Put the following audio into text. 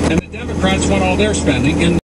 And the Democrats want all their spending in